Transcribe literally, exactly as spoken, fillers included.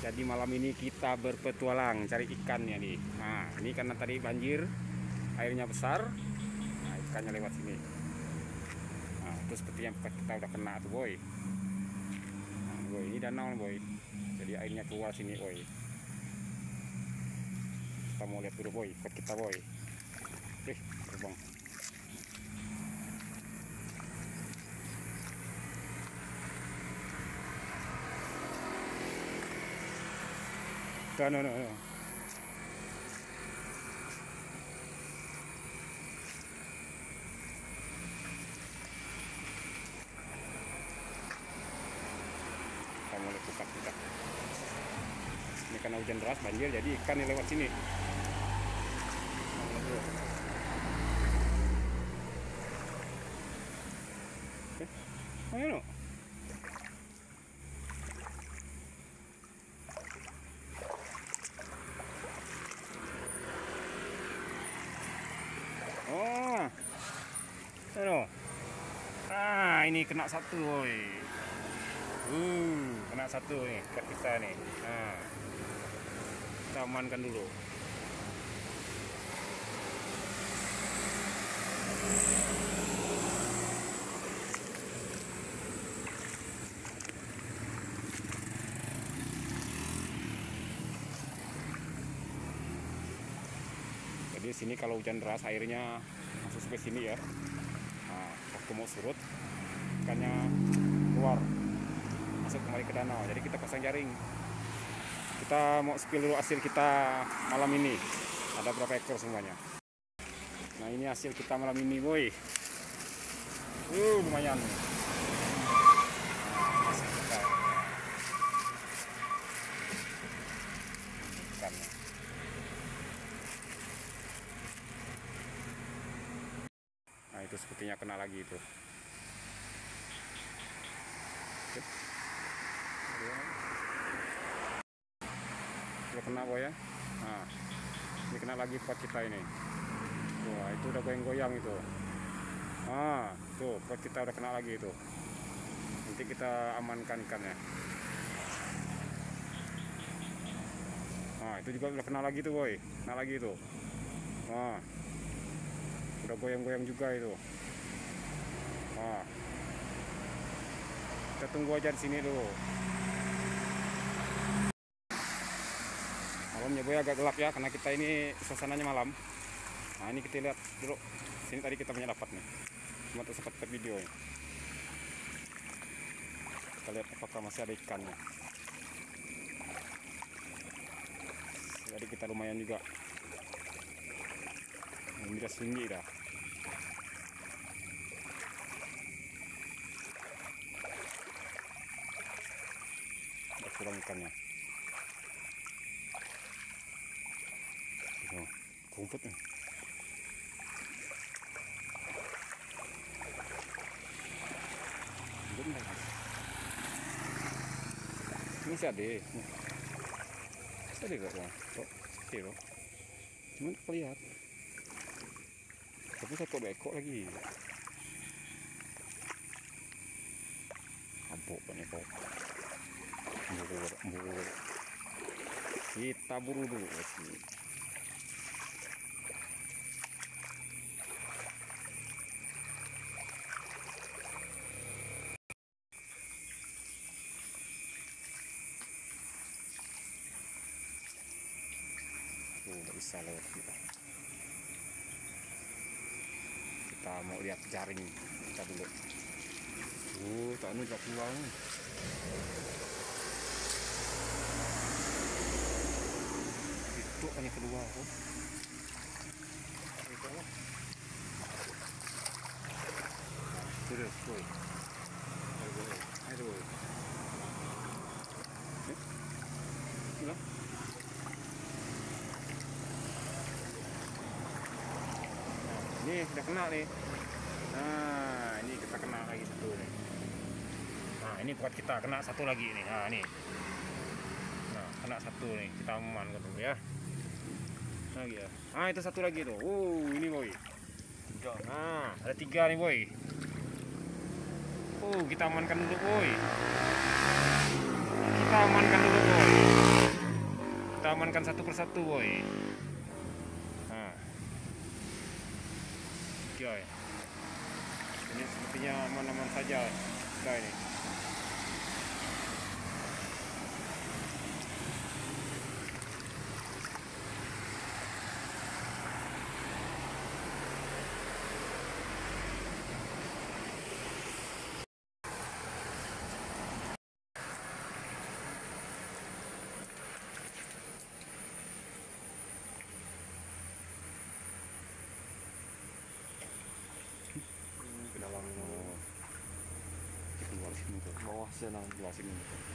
Jadi malam ini kita berpetualang cari ikannya nih. Nah, ini karena tadi banjir, airnya besar, nah ikannya lewat sini. Nah, itu seperti yang kita udah kena tuh boy. Nah, boy, ini danau boy. Jadi airnya keluar sini boy. Kita mau lihat dulu boy, ikut kita boy. Eh, terbang. No, no, no, no. Kita mau lihat ikan kita. Ini karena hujan deras banjir, jadi ikan yang lewat sini. Eh, ayo no. Oh, ayo. Ah, ini kena satu, boy. Uh, kena satu nih, ikat kita nih. Nah, kita amankan dulu. Jadi sini kalau hujan deras airnya masuk sampai sini ya. Nah, waktu mau surut ikannya keluar masuk kembali ke danau. Jadi kita pasang jaring. Kita mau spill dulu hasil kita malam ini. Ada berapa ekor semuanya. Nah, ini hasil kita malam ini boy. Uh, lumayan. Nah, hasil kita. Ikannya. Nah, itu sepertinya kena lagi itu. Udah kena boy ya. Nah, ini kena lagi pot kita ini. Wah, itu udah goyang-goyang itu. Ah, tuh pot kita udah kena lagi itu. Nanti kita amankan ikannya. Nah, itu juga udah kena lagi tuh boy. Kena lagi itu. Nah, udah goyang-goyang juga itu. Nah, kita tunggu aja di sini dulu. Malamnya boy agak gelap ya, karena kita ini suasananya malam. Nah, ini kita lihat dulu. Sini tadi kita punya dapat nih. Cuma tuh sempat video ya. Kita lihat apakah masih ada ikannya. Jadi kita lumayan juga. Ini udah tinggi dah. Udah kurang ikannya. Oh, kumput nih. Ini sih ada. Ada gak bang? Kok kilo? Cuman kelihatan. Tapi saya kok bekok lagi. Abok banyak kok. Buru, buru. Kita buru dulu sini. Nggak bisa lewat kita. Kita mau lihat jaring kita dulu. Oh, tak anu tak keluar. Itu kan yang kedua. Oh. Terus, boy. Aduh. Eh? Gila. Ini udah kena nih. Nah, ini kita kena lagi satu nih. Nah, ini buat kita kena satu lagi nih. Nah, ini. Nah, kena satu nih. Kita amankan dulu ya. Lagi ya. Nah, itu satu lagi tuh. Uh, ini boy. Nah, ada tiga nih boy. Uh, kita amankan dulu boy. Kita amankan dulu boy. amankan satu persatu, boy. Nah, oke, ini sepertinya aman-aman saja kita ini. Ke dalam Oh, keluar sini tuh, bawah sana. keluar sini.